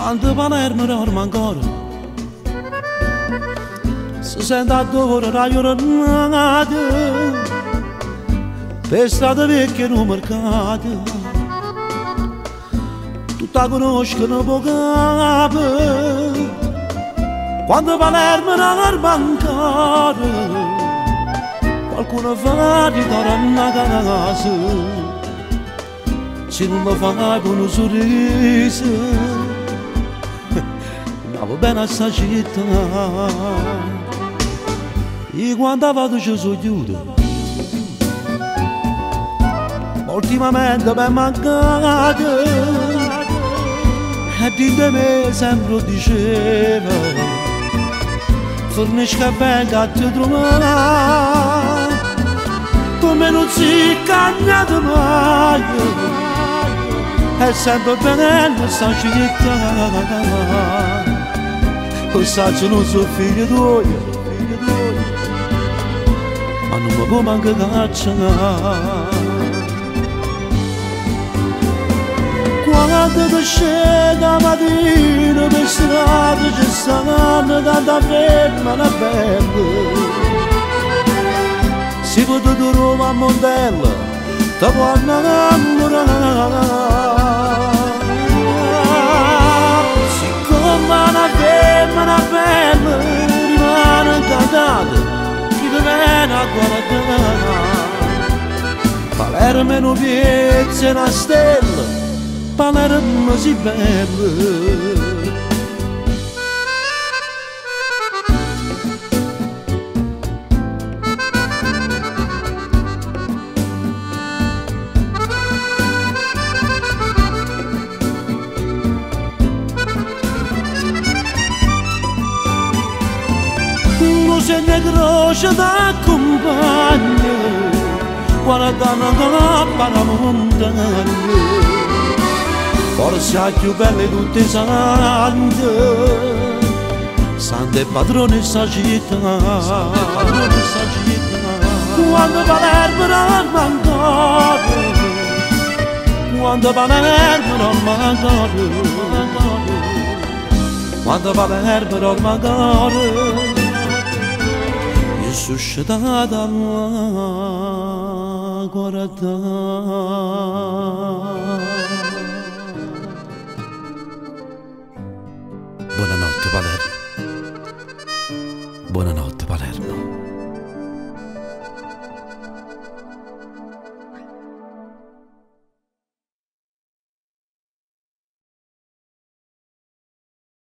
Quando Palermo dorme ancora, si sente addoor la giornata, per strade vecchie no mercato, tutta conoscono poco capo. Quando Palermo dorme ancora, qualcuno fa di tornare a casa, se non lo fai con un sorriso. Andavo bene a sta città e quando vado ci sono chiuso. Ultimamente mi è mancato e di me sempre lo diceva: fornisci a bella a te trovare, come non si cagnato mai, è sempre bella sta città. Lo saggio non sono figlio tuo, ma non mi può manco cacciare. Quando ti scende la mattina per strada ci stanno tanta ferma la bella, si può trovare a Montella, ti può innamorare. Una femmina bella rimane incantata, chi ti viene a guardare. Palermo è una piazza e una stella, Palermo si bella. Se ne croce da compagno, guardando la montagna, forse è più belle tutte sante, sante padrone sta città. Quando Palermo non ancora, quando Palermo non ancora, quando Palermo non ancora, suscitata la guarda. Buonanotte Palermo, buonanotte.